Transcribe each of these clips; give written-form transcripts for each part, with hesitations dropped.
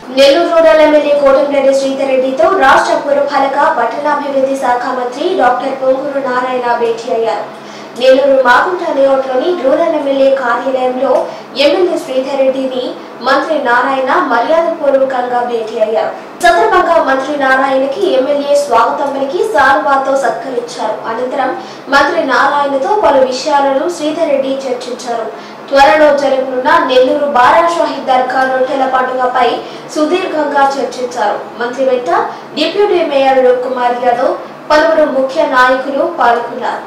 Nellore rural MLA Kotamreddy Sridhar రెడ్డితో రాష్ట్ర పురపాలక పట్టణాభివృద్ధి శాఖ మంత్రి డాక్టర్ పొంగూరు నారాయణ భేటీ అయ్యారు. నెల్లూరు మాగుంట లేఅవుట్లోని రూరల్ ఎమ్మెల్యే కార్యాలయంలో ఎమ్మెల్యే శ్రీధర్ రెడ్డిని మంత్రి నారాయణ మర్యాదపూర్వకంగా భేటీ అయ్యారు. సందర్భంగా మంత్రి నారాయణకి ఎమ్మెల్యే స్వాగతం పలికి శాలువాతో సత్కరించారు. అనంతరం మంత్రి నారాయణతో పలు విషయాలను శ్రీధర్ రెడ్డి చర్చించారు. త్వరలో జరగనున్న నెల్లూరు బారా షాహీ దర్గా రొట్టెల పండుగపై సుదీర్ఘంగా చర్చించారు. మంత్రి వెంట డిప్యూటీ మేయర్ రూప్ కుమార్ యాదవ్, పలువురు ముఖ్య నాయకులు పాల్గొన్నారు.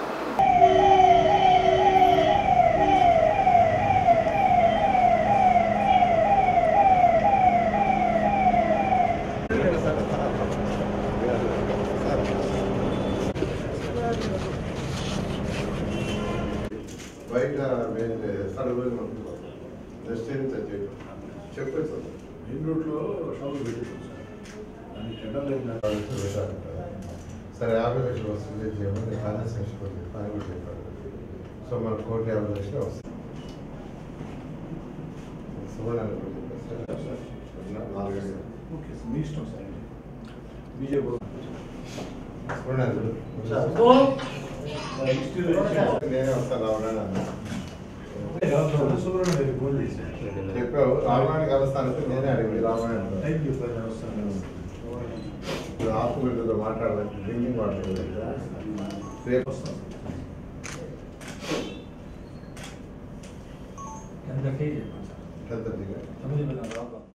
బయట సడలు చెప్పండి సార్. మెయిన్ రోడ్లో షాపులు పెట్టేసాం సార్. దానికి టెండర్ సరే 50 లక్షలు వస్తుంది చేయమని ఫైనాన్స్ మినిస్టర్ పని కూడా చెప్పారు. సో మన 1,50 లక్షలు వస్తుంది. సువర్ణాలు కూడా చెప్పారు సార్. 4 గంటలు ఓకే సార్, మీ ఇష్టం సార్. బీజేపీ సువర్ణాలు నేనే వస్తాను రావడానికి అన్నా చెప్పావు. రామాయణ కలుస్తానంటే నేనే అడిగింది రామాయణ ఆత్మీయులతో మాట్లాడాలంటే డ్రింకింగ్ వాటర్ రేపు వస్తాం. ఎంత